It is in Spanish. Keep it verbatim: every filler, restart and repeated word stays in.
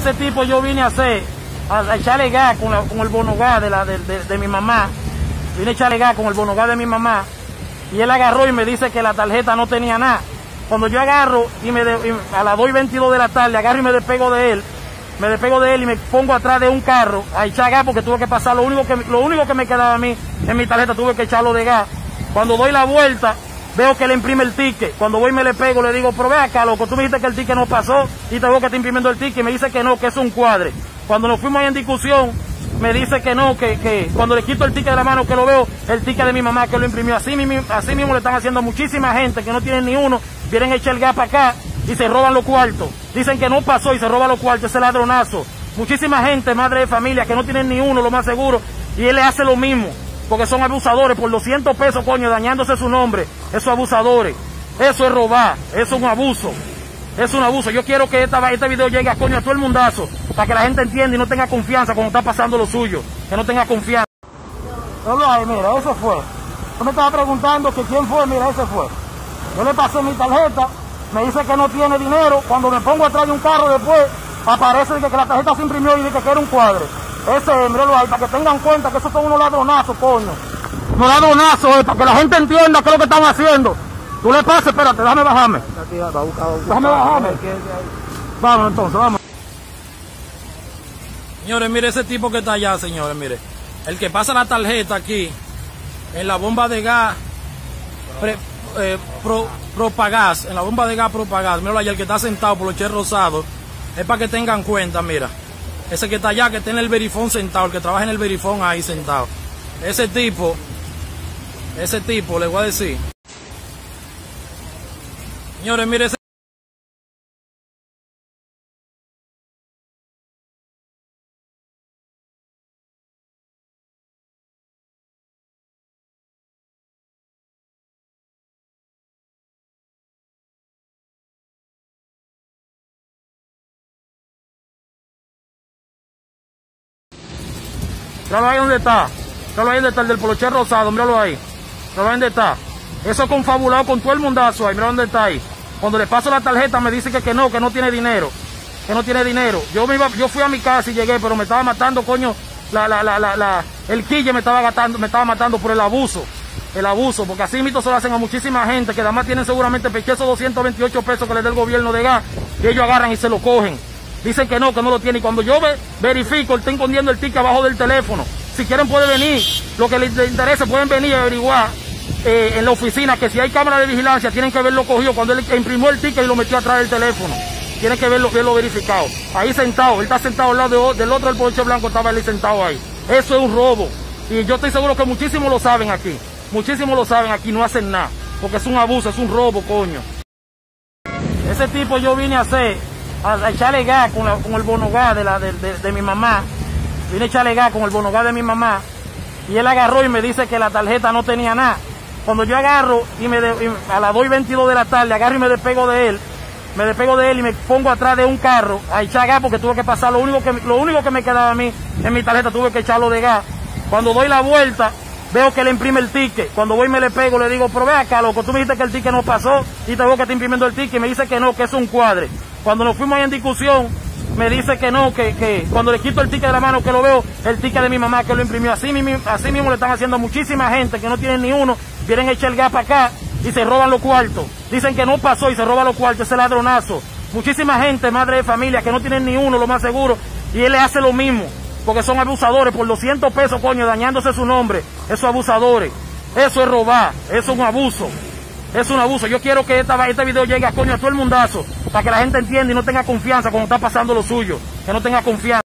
Ese tipo yo vine a hacer, a, a echarle gas con, la, con el bonogás de, la, de, de, de mi mamá. Vine a echarle gas con el bonogás de mi mamá. Y él agarró y me dice que la tarjeta no tenía nada. Cuando yo agarro y, me de, y a las dos y veintidós de la tarde agarro y me despego de él, me despego de él y me pongo atrás de un carro a echar gas porque tuve que pasar, lo único que, lo único que me quedaba a mí en mi tarjeta, tuve que echarlo de gas. Cuando doy la vuelta, veo que le imprime el ticket. Cuando voy y me le pego, le digo, pero ve acá, loco, tú me dijiste que el ticket no pasó y te veo que está imprimiendo el ticket. Y me dice que no, que es un cuadre. Cuando nos fuimos ahí en discusión, me dice que no, que, que cuando le quito el ticket de la mano, que lo veo, el ticket de mi mamá que lo imprimió. Así mismo, así mismo le están haciendo a muchísima gente que no tienen ni uno, vienen a echar el gas para acá y se roban los cuartos. Dicen que no pasó y se roban los cuartos, ese ladronazo. Muchísima gente, madre de familia, que no tienen ni uno, lo más seguro, y él le hace lo mismo, porque son abusadores por doscientos pesos, coño, dañándose su nombre. Esos abusadores, eso es robar, eso es un abuso, es un abuso. Yo quiero que esta, este video llegue a coño a todo el mundazo, para que la gente entienda y no tenga confianza cuando está pasando lo suyo, que no tenga confianza. Ay, mira, ese fue. Yo me estaba preguntando que quién fue, mira, ese fue. Yo le pasé mi tarjeta, me dice que no tiene dinero, cuando me pongo atrás de un carro después, aparece que, que la tarjeta se imprimió y dice que era un cuadre. Ese, míralo ahí, para que tengan cuenta que esos son unos ladronazos, coño. Unos ladronazos, eh, para que la gente entienda qué es lo que están haciendo. Tú le pasas, espérate, déjame bajarme. Déjame bajarme. Vamos entonces, vamos. Señores, mire ese tipo que está allá, señores, mire. El que pasa la tarjeta aquí, en la bomba de gas, pre, eh, pro, Propagás, en la bomba de gas Propagás, míralo allá, el que está sentado por los ches rosados, es para que tengan cuenta, mira. Ese que está allá, que está en el verifón sentado, el que trabaja en el verifón ahí sentado. Ese tipo, ese tipo, le voy a decir. Señores, mire ese. Míralo ahí donde está. Míralo ahí donde está el del poloché rosado. Míralo ahí. Míralo ahí donde está. Eso confabulado con todo el mundazo ahí. Mira dónde está ahí. Cuando le paso la tarjeta me dice que, que no, que no tiene dinero. Que no tiene dinero. Yo me iba, yo fui a mi casa y llegué, pero me estaba matando, coño. La, la, la, la, la, el quille me estaba gastando, me estaba matando por el abuso. El abuso. Porque así mismo se lo hacen a muchísima gente que además tienen seguramente peché esos doscientos veintiocho pesos que les da el gobierno de gas. Y ellos agarran y se lo cogen. Dicen que no, que no lo tiene. Y cuando yo ve, verifico, está escondiendo el ticket abajo del teléfono. Si quieren pueden venir. Lo que les, les interese pueden venir a averiguar eh, en la oficina que si hay cámara de vigilancia tienen que verlo cogido cuando él imprimió el ticket y lo metió atrás del teléfono. Tienen que verlo, verlo verificado. Ahí sentado, él está sentado al lado de, del otro, el Porsche blanco estaba él sentado ahí. Eso es un robo. Y yo estoy seguro que muchísimos lo saben aquí. Muchísimos lo saben aquí, no hacen nada. Porque es un abuso, es un robo, coño. Ese tipo yo vine a hacer, a, a echarle gas con, la, con el bonogás de, la, de, de, de mi mamá. Vine a echarle gas con el bonogás de mi mamá. Y él agarró y me dice que la tarjeta no tenía nada. Cuando yo agarro y, me de, y a las dos y veintidós de la tarde agarro y me despego de él, me despego de él y me pongo atrás de un carro a echar gas porque tuve que pasar, lo único que, lo único que me quedaba a mí en mi tarjeta, tuve que echarlo de gas. Cuando doy la vuelta, veo que le imprime el ticket. Cuando voy y me le pego, le digo, pero ve acá, loco, tú me dijiste que el ticket no pasó y te veo que está imprimiendo el ticket. Y me dice que no, que es un cuadre. Cuando nos fuimos ahí en discusión, me dice que no, que, que cuando le quito el ticket de la mano, que lo veo, el ticket de mi mamá que lo imprimió. Así mismo, así mismo le están haciendo a muchísima gente que no tienen ni uno, vienen a echar el gas para acá y se roban los cuartos. Dicen que no pasó y se roban los cuartos, ese ladronazo. Muchísima gente, madre de familia, que no tienen ni uno, lo más seguro, y él le hace lo mismo, porque son abusadores por doscientos pesos, coño, dañándose su nombre. Esos abusadores, eso es robar, eso es un abuso. Es un abuso. Yo quiero que esta, este video llegue a coño a todo el mundazo, para que la gente entienda y no tenga confianza cuando está pasando lo suyo, que no tenga confianza.